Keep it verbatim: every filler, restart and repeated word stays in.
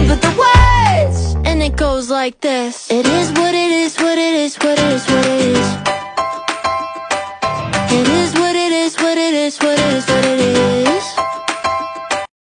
but the words, and it goes like this. It is what it is, what it is, what it is, what it is.